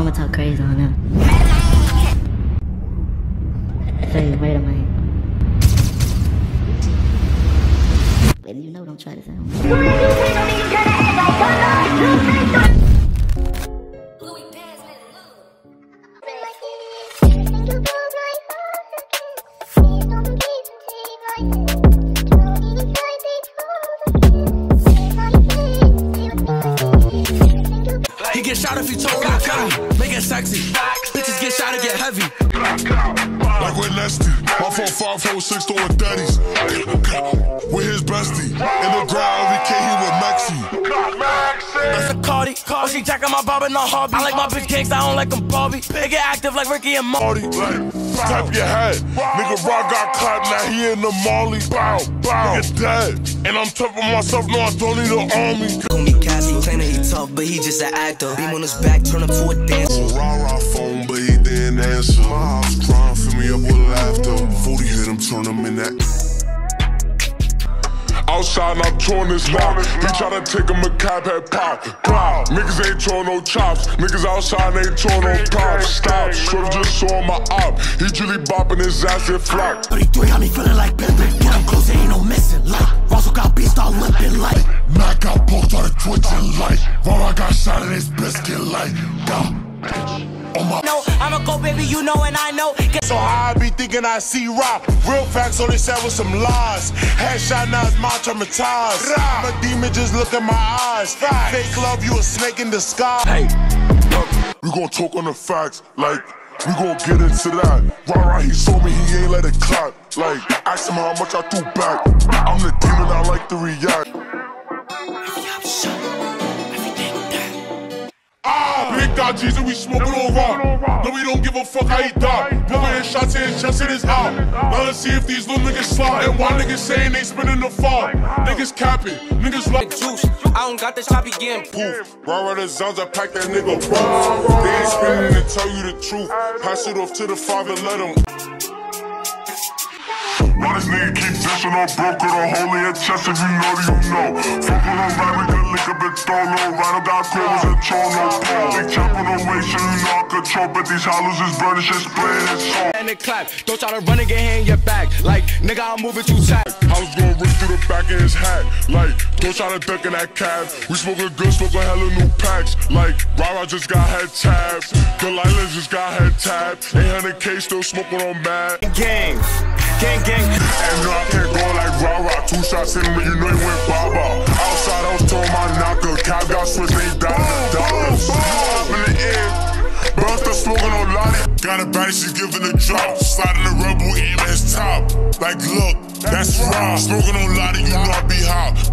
I'ma talk crazy on them. Hey, wait a minute. Baby, you know don't try this at home. He get shot if he told I can. Make it sexy. Bitches get shot and get heavy. Like with Nesty. My phone 546 throwing daddies. With his bestie. In the ground, every K he with Maxi. That's a Cardi. Oh, she jacking my barber, no hobby. I like my bitch cakes, I don't like them Barbie. They get active like Ricky and Morty. Tap your head. Nigga Rock got caught, now he in the Molly. Bow, bow. Nigga dead. And I'm tough on myself, no, I don't need an army. Call me Cassie, claim that he tough, but he just an actor. Beam on his back, turn him to a dancer. Rah-rah phone, but he didn't answer. My house crying, fill me up with laughter. 40 hit him, turn him in that. Outside and I'm chewing this lock. He tryna take him a cab, head pop. Pop. Niggas ain't chewing no chops. Niggas outside ain't chewing no props. Stop. Should've just saw my op. He really bopping his ass and flock. 33 got me feeling like pimpin'. Get him close, ain't no missing. Like Russell got beat, start limping like Mac got poked, started twitching like Raw got shot in his biscuit like bitch. No, I'ma go, baby, you know, and I know. So high, I be thinking I see rock. Real facts, all they said was some lies. Headshot, now it's my traumatized. I'm a demon, just look at my eyes. Fake love, you a snake in the sky. Hey, we gon' talk on the facts, like, we gon' get into that. Rah-rah, he told me he ain't let it clap. Like, ask him how much I threw back. I'm the demon, I like to react. Big dog Jesus, we smoking on rock. No, we don't give a fuck how he died. Blowing his shots in his chest, it is out. Now let's see if these little niggas slide. And why niggas saying they spinning the fall. Niggas capping, niggas like juice. I don't got this choppy getting poof. Raw the zones, I pack that nigga proof. They ain't spinning to tell you the truth. Pass it off to the father, let him. Why this nigga keep dishing on broke with a hole in your chest if you know that you know. Fuck with a rap, nigga, lick up and throw no. Rhino got clovers and chore no pole. Big chop on the way, so you know I control. But these hollows is burning shit, splitting his soul. And it clap, don't try to run and get hit in your back. Like, nigga, I'm moving too tight. I was gonna rip through the back of his hat. Like, don't try to duck in that cab. We smoking good, smoking hella new packs. Like, Rara just got head tabs. Delilah just got head tabbed. 800K still smoking on mad. Gang, gang, gang. And no, I can't go like Rara. 2 shots in him, you know he went baba. Outside, I was told my knocker. Cab got switched, ain't down the dollars. Up in the air. Buster smoking on Lottie. Got a body, she's giving a drop. Sliding the rebel, aim at his top. Like, look, that's raw. Smoking on Lottie, you know I be hot.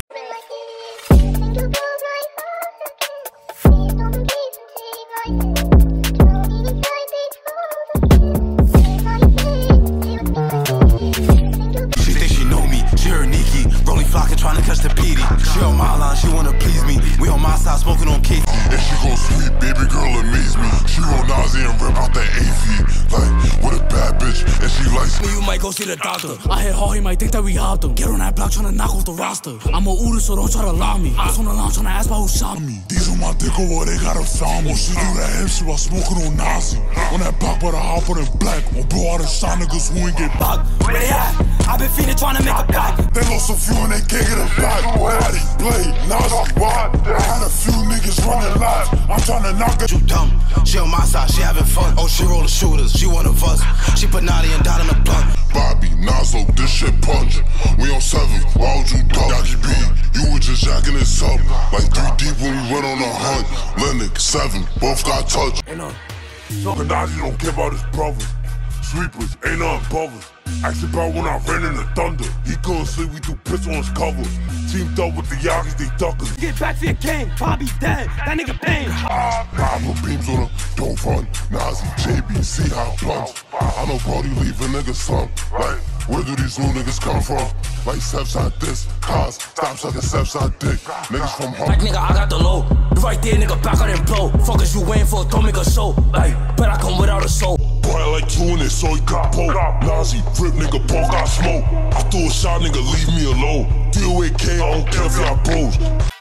Trying to catch the PD. She on my line, she wanna please me. We on my side, smoking on Casey. And she gon' sweet, baby girl amaze me. She gon' Nazi and rip out that AV. Like, what a bad bitch, and she likes me. You might go see the doctor. I hit hard, he might think that we hopped him. Get on that block, tryna knock off the roster. I'm a Uda, so don't try to lie me. I was on the lawn, tryna ask about who shot me. These on my dick over, they gotta found me. She do that hip shit while smoking on Nazi. On that block, but I hop on it black. Or blow out the shot niggas who ain't get back. Where they at? I been feeding, tryna make a pack. They lost a few and they can't get it back. Body, blade, Nazi, wide. I had a few niggas running live. I'm tryna knock it. You dumb, she on my side, she having fun. Oh, she rollin' shooters, she one of us. She put Naughty and Dot in the blunt. Bobby, Nazo, this shit punch. We on 7, why would you duck? Yaki B, you were just jacking this up. Like 3 deep when we went on a hunt. Lennox, 7, both got touched. Nazi don't care about his brothers. Sweepers, ain't nothing brothers. Asked about when I ran in the thunder. He couldn't sleep, we threw pits on his covers. Teamed up with the Yakis, they duckers. Get back to your gang, Bobby dead, that nigga pain. I put beams on him, don't run. Nazi, JB, see how I punch. I know Brody leave a nigga slump. Like, where do these new niggas come from? Like SevSide this, cause stop sucking SevSide dick. Niggas from home. Like nigga, I got the low. Right there, nigga, back on and blow. Fuckers you waiting for, don't make a show. Like, but I come without a soul. Boy, I like 2 in it, so he got poke. Nazi, rip nigga, poke, got smoke. I threw a shot, nigga, leave me alone. Deal with K, I don't care if y'all bros.